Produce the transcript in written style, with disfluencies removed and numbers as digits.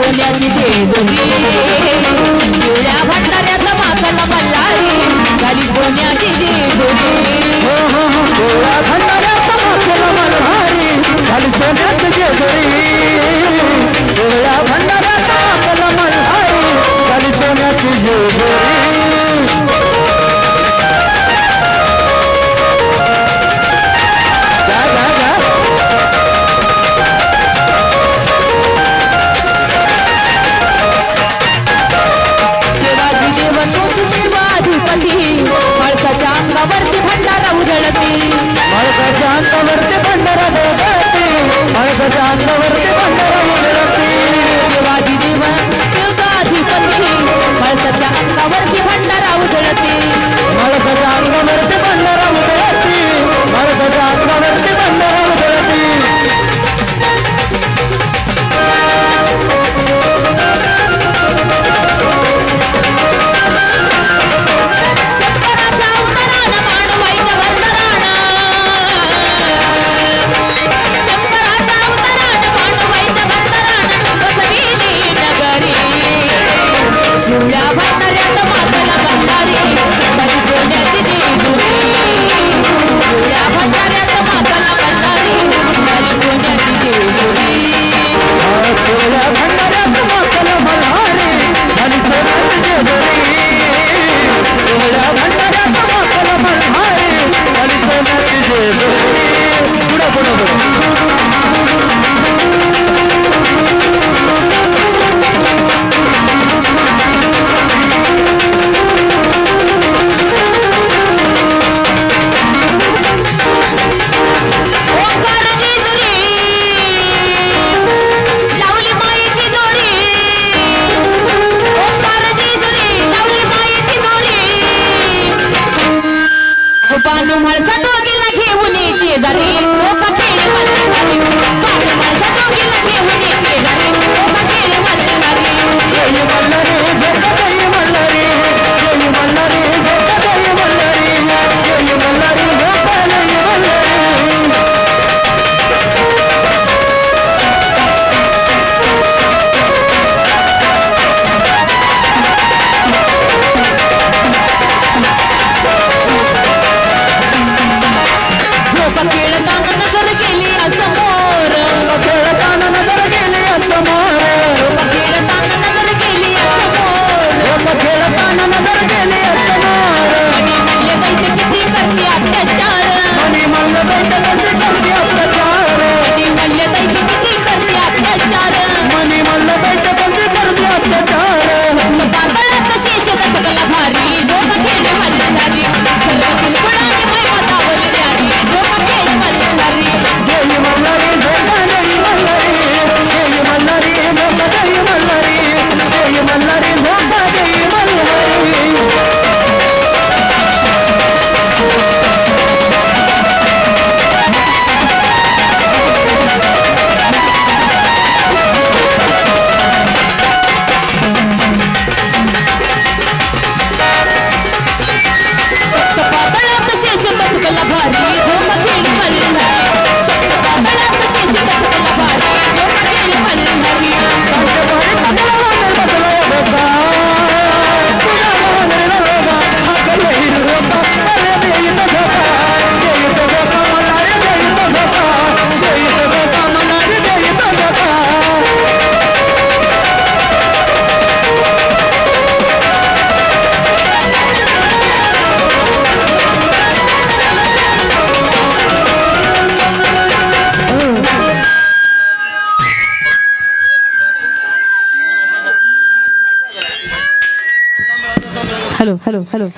सोन्याची तेजोरी पिवळ्या भंडाऱ्यात माखला मल्हारी झाली सोन्याची तेजोरी पिवळ्या भंडाऱ्यात माखला मल्हारी झाली सोन्याची तेजोरी पिवळ्या भंडाऱ्यात माखला मल्हारी झाली सोन्याची तेजोरी माणसाच्या अंगावरती भंडारा उधळती माणसाच्या अंगावरती भंडारा उधळती माणसाच्या अंगावरती भंडारा उधळती देवाधी देव देवताधिपती माणसाच्या अंगावरती भंडारा उधळती माणसाच्या अंगावरती भंडारा उधळती माणसाच्या अंगावरती भंडारा उधळती पानू म्हाळसा दोघीला घेऊन शेजारी लोका खेळ मल्हारी पानू म्हाळसा दोघीला घेऊन शेजारी लोका खेळ मल्हारी जय मल्हारी जय मल्हारी जय मल्हारी जय मल्हारी जय मल्हारी खेळताना नजर गेली असमोर खेळताना नजर गेली असमोर खेळताना नजर गेली असमोर खेळताना नजर गेली असमोर मनी म्हणले दैत्य किती करते अत्याचार मनी म्हणले दैत्य किती करते अत्याचार मनी म्हणले दैत्य किती करते अत्याचार मनी म्हणले दैत्य किती करते अत्याचार तातळात शेष दचकला भारी झोका खेळ मल्हारी खरवतील गुणाने महिमा दावली आली झोका खेळ मल्हारी जय मल्हारी झोका जय मल्हारी जय मल्हारी झोका जय मल्हारी जय मल्हारी झोका जय मल्हारी पातळात शेष दचकला भारी झोका खेळ मल्हारी पातळात शेष दचकला भारी झोका खेळ मल्हारी हेलो